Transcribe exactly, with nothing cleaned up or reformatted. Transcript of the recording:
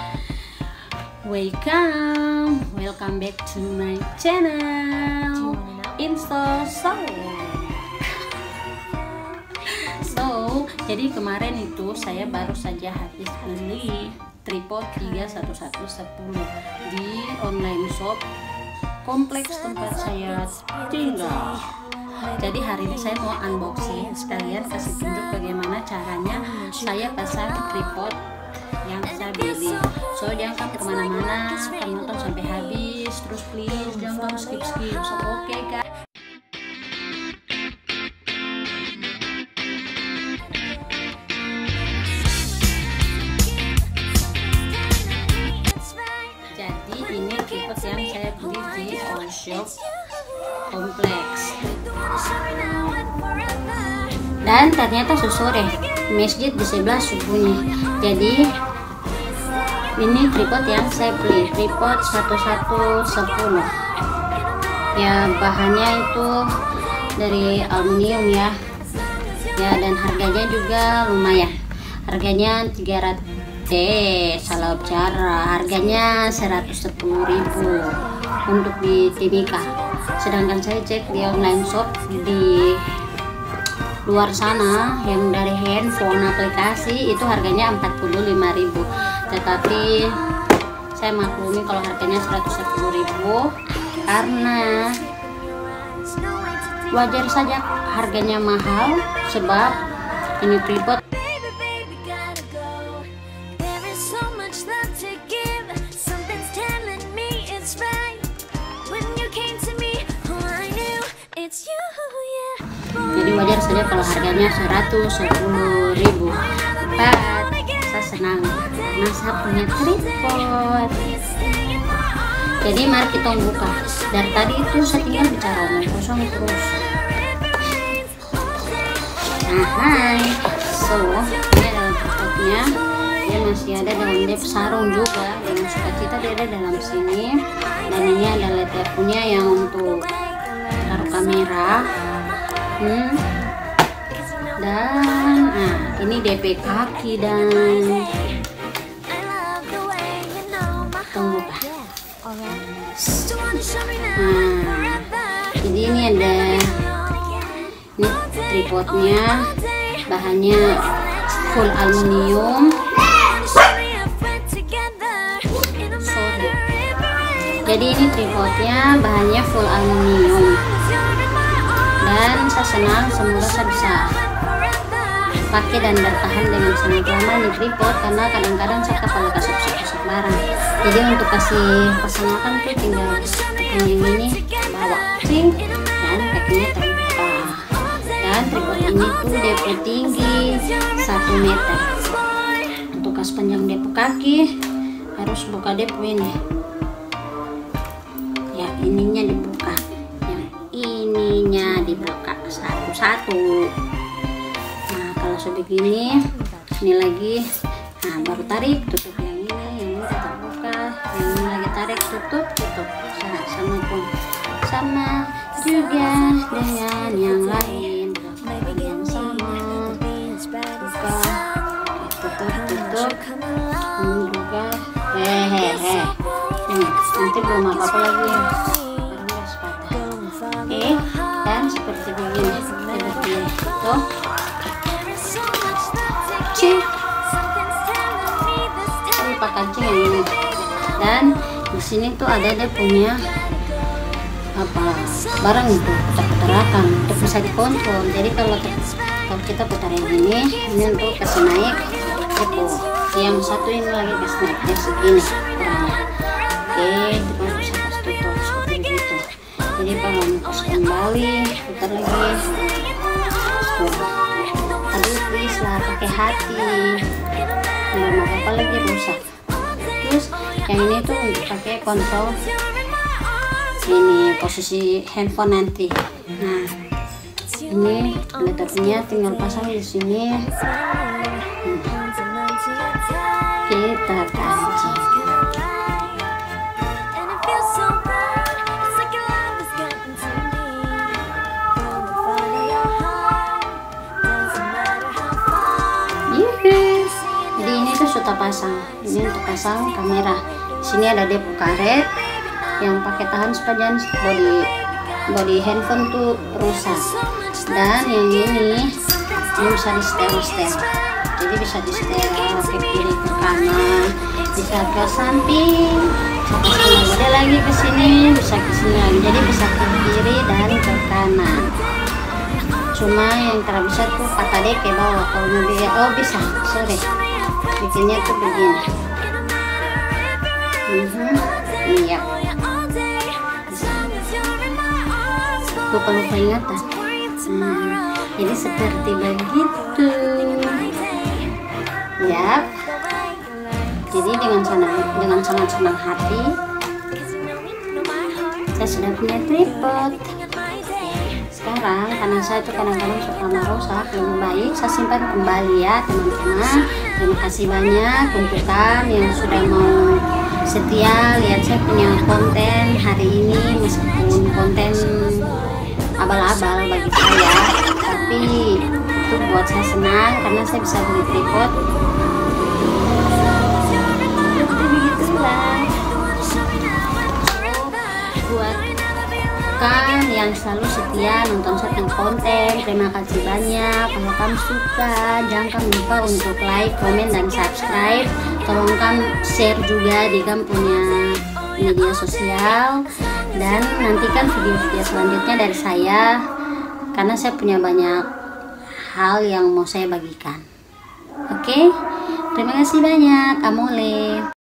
Welcome, welcome back to my channel Insta Soul. So, jadi kemarin itu saya baru saja habis beli tripod tiga satu satu sepuluh di online shop kompleks tempat saya tinggal. Jadi hari ini saya mau unboxing sekalian kasih tunjuk bagaimana caranya saya pasang tripod yang saya beli. So jangan kemana-mana, tonton sampai habis. Terus please jangan skip skip. So oke okay, guys. Jadi ini tripod yang saya beli di all shop kompleks. Dan ternyata sore masjid di sebelah subuhnya. Jadi ini tripod yang saya beli, tripod satu satu sepuluh. Ya bahannya itu dari aluminium ya. Ya dan harganya juga lumayan. Harganya tiga ratus. Eh salah bicara. Harganya seratus sepuluh ribu untuk di Timika. Sedangkan saya cek di online shop di luar sana yang dari handphone aplikasi itu harganya empat puluh lima ribu, tetapi saya maklumi kalau harganya seratus sepuluh ribu karena wajar saja harganya mahal sebab ini tripod jadi wajar saja kalau harganya seratus sepuluh ribu. But saya senang karena saya punya tripod. Jadi mari kita buka. Dari tadi itu saya tinggal bicara omong kosong terus. Nah, hai. So ini adalah tripodnya. Dia masih ada dalam lap sarung juga. Dengan sukacita dia ada dalam sini. Dan ini ada led punya yang untuk taruh kamera. Hmm. Dan nah, ini D P kaki dan tunggu pak. Nah, jadi ini ada ini tripodnya, bahannya full aluminium. Sorry. Jadi ini tripodnya bahannya full aluminium. Dan saya senang, semoga saya bisa pakai dan bertahan dengan sangat lama di tripod karena kadang-kadang saya kepala kasut-kasut barang. Jadi untuk kasih pasangan tuh tinggal tekan yang ini bawa cing dan kakinya terbuka. Dan tripod ini tuh depo tinggi satu meter. Untuk kas panjang depo kaki harus buka depo ini. Ya ininya dibuka. Ininya dibuka satu-satu. Nah kalau sebegini ini lagi, nah baru tarik tutup yang ini, yang ini tetap buka, yang ini lagi tarik tutup tutup. Nah, sama pun sama juga dengan yang lain, yang sama buka tutup tutup ini juga hehehe. Hmm, nanti belum apa-apa lagi. Oke, dan seperti begini, seperti itu. Cing, lupa kancing yang ini. Dan di sini tuh ada dia punya apa barang itu putar-putarakan untuk bisa dikontrol. Jadi kalau kalau kita putar yang ini, ini untuk kasih naik depo. Yang satu ini lagi kasih naik yang segini ukurannya. Oke, kita bisa kasih tutup seperti itu. Jadi kalau ngkus kembali putar lagi tuh. Aduh please lah pakai hati, nggak mau apa lagi rusak. Terus yang ini tuh untuk pakai kontrol ini posisi handphone nanti. Nah ini letternya tinggal pasang di sini. Hmm. Kita kancing. tak pasang. Ini untuk pasang kamera. Di sini ada depo karet yang pakai tahan supaya jangan body body handphone tuh rusak. Dan yang ini ini bisa di setel setel. Jadi bisa di setel ke kiri ke kanan, bisa ke samping, bisa lagi ke sini, bisa ke sini lagi. Jadi bisa ke kiri dan ke kanan. Cuma yang terbesar tuh kata deh ke bawah. Kalau mau bikin, oh bisa, sorry, bikinnya tuh begini. Mhm, iya. Lupa lupa ingatan. Hmm, jadi seperti begitu. Ya. Jadi dengan senang, dengan sangat senang hati, saya sudah punya tripod. Sekarang karena saya itu kadang-kadang suka merusak, lebih baik saya simpan kembali ya teman-teman. Terima kasih banyak untuk kan yang sudah mau setia lihat saya punya konten hari ini, meskipun konten abal-abal bagi saya, tapi itu buat saya senang karena saya bisa beli tripod. Begitulah buat kan yang selalu setia nonton saya punya konten, terima kasih banyak. Kalau kamu suka, jangan lupa untuk like, komen, dan subscribe. Tolong kamu share juga di kamu punya media sosial, dan nantikan video-video selanjutnya dari saya karena saya punya banyak hal yang mau saya bagikan. Oke, terima kasih banyak. Amole.